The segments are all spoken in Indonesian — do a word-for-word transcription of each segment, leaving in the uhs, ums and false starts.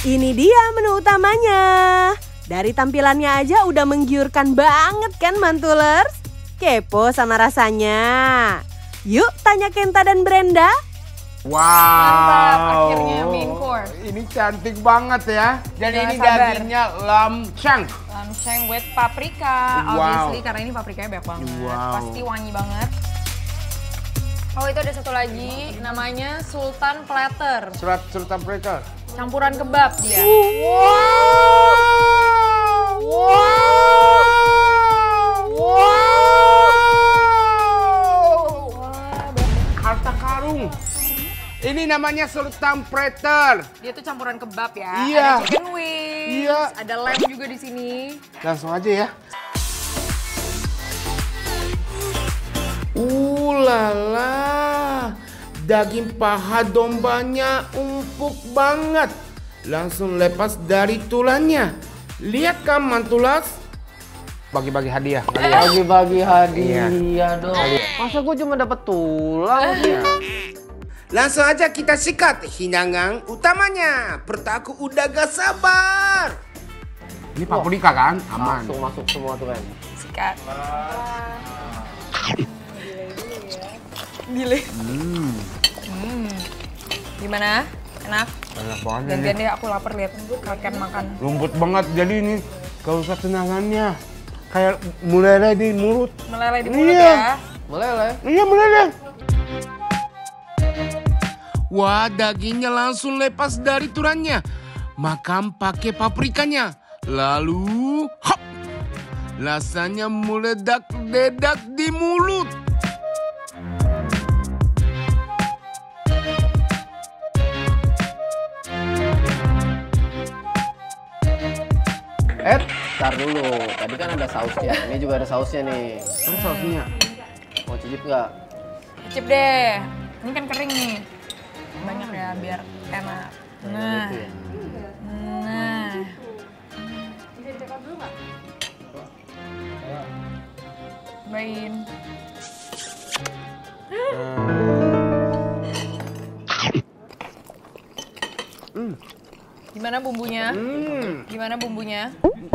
Ini dia menu utamanya. Dari tampilannya aja udah menggiurkan banget kan Mantulers? Kepo sama rasanya? Yuk tanya Kenta dan Brenda. Wow. Mantap, akhirnya main course. Ini cantik banget ya. Dan Jangan ini sabar. dagingnya lam chang. Langsung with paprika, Wow. obviously karena ini paprikanya banyak banget. Wow. Pasti wangi banget. Oh itu ada satu lagi, namanya Sultan Platter. Surat surat mereka. Campuran kebab dia. Wow. Wow. Wow. Harta karung. Ini namanya Sultan Platter. Dia tuh campuran kebab ya. Iya. Ada chicken wings, Iya. ada lamb juga di sini. Langsung aja ya. Ulala, daging paha dombanya empuk banget. Langsung lepas dari tulangnya. Lihat kan Mantulas? Bagi-bagi hadiah. Bagi-bagi hadiah dong. Masa gue cuma dapat tulang ya? Langsung aja kita sikat hidangan utamanya. Pertaku udah gak sabar. Ini paprika kan? Aman. Langsung masuk semua tuh kan. Sikat. Gile. Hmm. Hmm. Gimana? Enak? Enak banget Gantian ini. deh aku lapar lihat kalian makan. Lembut banget. Jadi ini gak usah tenangannya. Kayak meleleh di mulut. Meleleh di mulut Iya. ya. Meleleh. Iya meleleh. Wah, dagingnya langsung lepas dari tulangnya. Makan pakai paprikanya. Lalu, hop! Rasanya meledak-ledak di mulut. Eh, tar dulu. Tadi kan ada sausnya. Ini juga ada sausnya nih. Mana sausnya? Mau cicip nggak? Cicip deh. Ini kan kering nih. Banyak ya biar enak. Nah. Gitu ya. Nah. Bisa dicekap dulu nggak? Cobain. Hmm. Gimana bumbunya? Hmm. Gimana bumbunya?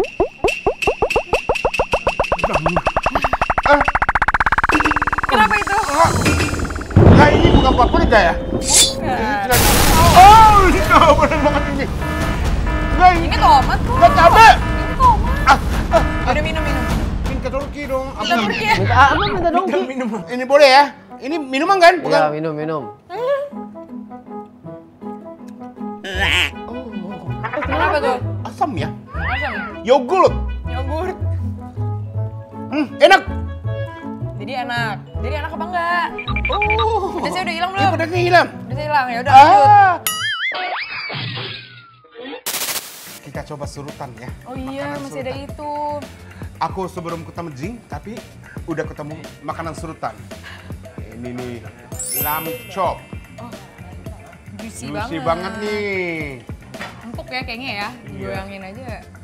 Ah, Kenapa itu? nah ini bukan paprika ya? Bukan. Oh, ini gak bener banget ini. Nah, ini Ini tomat kok. gak cabai. Ini tomat. Ah, ah, Udah minum minum. minta Turki dong. Kita Turki ya. Minta apa? Minta dongki. Minum. Ini boleh ya? Ini minuman kan? Bukan? Iya, minum, minum. Kenapa tuh? Asam ya? Asam. Yogurt. Yogurt. Hmm, enak. Jadi enak. Jadi enak apa enggak? Oh. Pedasnya udah hilang Ini belum? pedasnya hilang. Udah hilang ya udah lanjut. Ah. Kita coba surutan ya. Oh iya, Makanan masih ada surutan. itu. Aku sebelum ketemu Jing, tapi udah ketemu makanan surutan. Ini nih, lamb chop. Juicy, Juicy banget. banget nih. Empuk ya kayaknya ya. Digoyangin aja.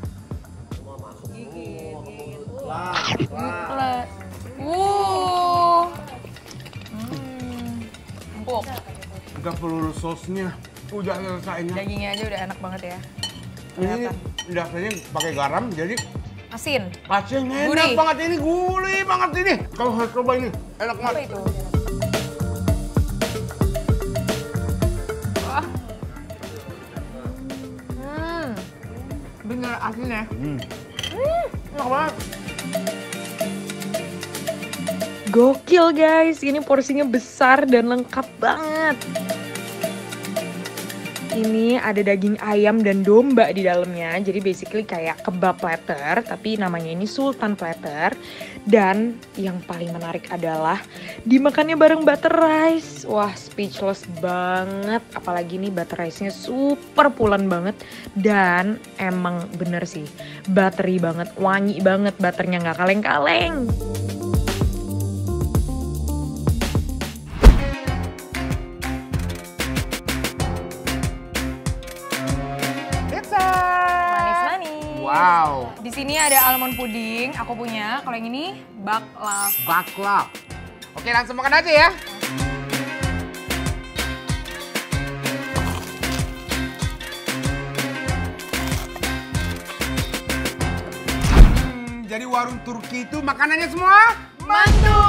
Gigit. Wuh. Hmm. Empuk. Nggak perlu sosnya, udah rasanya. Dagingnya aja udah enak banget ya. Ini rasanya pakai garam, jadi Asin. asin enak Gurih. banget ini, gurih banget ini. Kalau harus coba ini, enak Apa banget. itu? Wah. Hmm. Bener asin ya. Hmm. Enak banget. Gokil guys, ini porsinya besar dan lengkap banget. Ini ada daging ayam dan domba di dalamnya, jadi basically kayak kebab platter, tapi namanya ini Sultan Platter. Dan yang paling menarik adalah dimakannya bareng butter rice. Wah, speechless banget, apalagi nih butter rice-nya super pulen banget. Dan emang bener sih, buttery banget, wangi banget, butternya nggak kaleng-kaleng. Manis-manis. Wow, Di sini ada almond pudding, aku punya. Kalau yang ini baklava. baklava. Oke, langsung makan aja ya. Jadi warung Turki itu makanannya semua mantul.